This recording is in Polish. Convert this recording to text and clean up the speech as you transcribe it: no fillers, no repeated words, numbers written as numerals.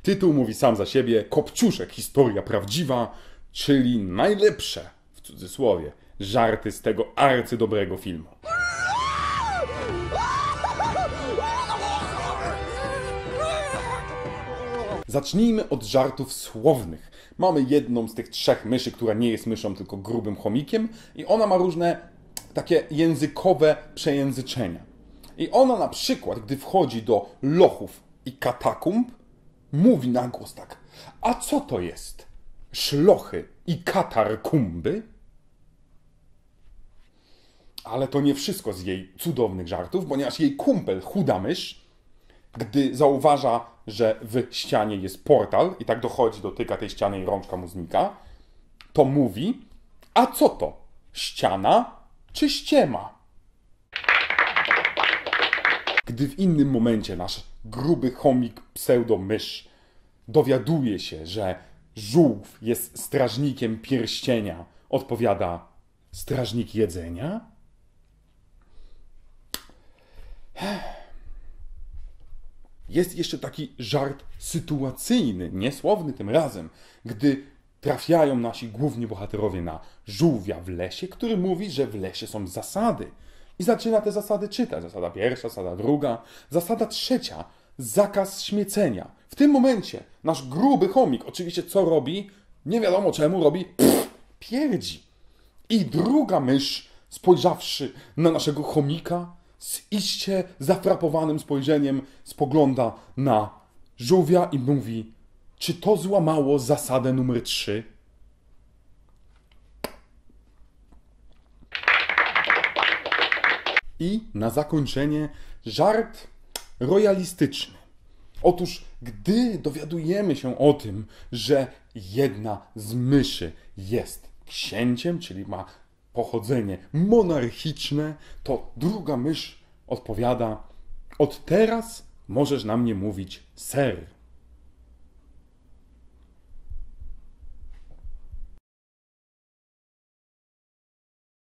Tytuł mówi sam za siebie, Kopciuszek, historia prawdziwa, czyli najlepsze, w cudzysłowie, żarty z tego arcydobrego filmu. Zacznijmy od żartów słownych. Mamy jedną z tych trzech myszy, która nie jest myszą, tylko grubym chomikiem i ona ma różne takie językowe przejęzyczenia. I ona na przykład, gdy wchodzi do lochów i katakumb, mówi na głos tak: a co to jest? Szlochy i katarkumby? Ale to nie wszystko z jej cudownych żartów, ponieważ jej kumpel, chuda mysz, gdy zauważa, że w ścianie jest portal i tak dochodzi, dotyka tej ściany i rączka mu znika, to mówi: a co to? Ściana czy ściema? Gdy w innym momencie nasz gruby chomik pseudo-mysz dowiaduje się, że żółw jest strażnikiem pierścienia, odpowiada: strażnik jedzenia? Jest jeszcze taki żart sytuacyjny, niesłowny tym razem, gdy trafiają nasi główni bohaterowie na żółwia w lesie, który mówi, że w lesie są zasady. I zaczyna te zasady czytać. Zasada pierwsza, zasada druga, zasada trzecia. Zakaz śmiecenia. W tym momencie nasz gruby chomik oczywiście co robi? Nie wiadomo czemu robi pierdzi. I druga mysz, spojrzawszy na naszego chomika, z iście zafrapowanym spojrzeniem spogląda na żółwia i mówi: czy to złamało zasadę numer 3? I na zakończenie żart royalistyczny. Otóż, gdy dowiadujemy się o tym, że jedna z myszy jest księciem, czyli ma pochodzenie monarchiczne, to druga mysz odpowiada: od teraz możesz na mnie mówić ser.